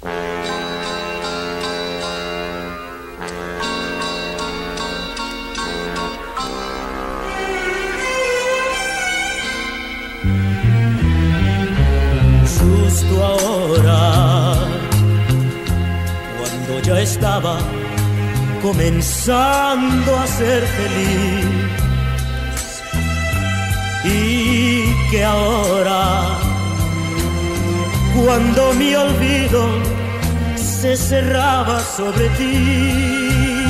Justo ahora, cuando ya estaba comenzando a ser feliz, y que ahora, cuando mi olvido se cerraba sobre ti,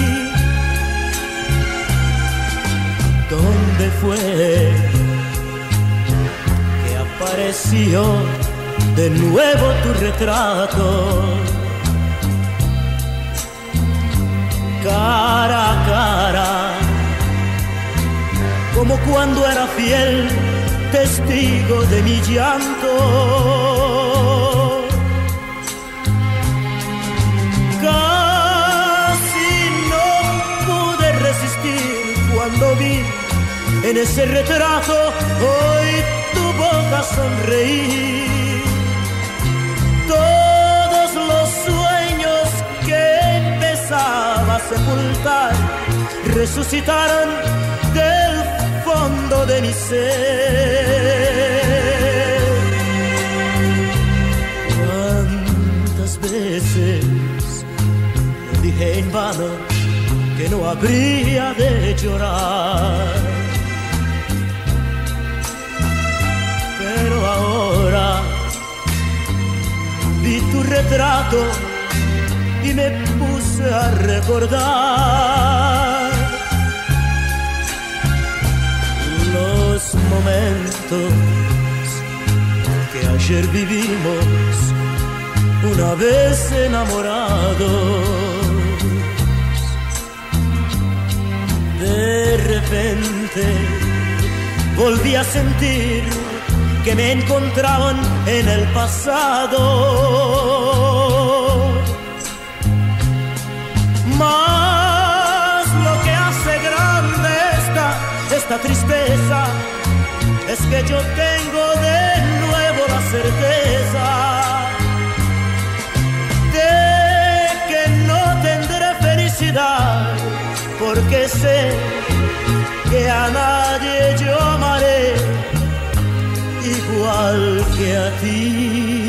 ¿dónde fue que apareció de nuevo tu retrato? Cara a cara, como cuando era fiel testigo de mi llanto. Casi no pude resistir cuando vi en ese retrato hoy tu boca sonreír. Todos los sueños que empezaba a sepultar resucitaron del fondo de mi ser. ¿Cuántas veces lo dije en vano que no habría de llorar? Pero ahora vi tu retrato y me puse a recordar los momentos que ayer vivimos una vez enamorados. De repente volví a sentir que me encontraban en el pasado. Más lo que hace grande esta tristeza es que yo tengo de nuevo la certeza de que no tendré felicidad, porque sé que a nadie yo amaré igual que a ti.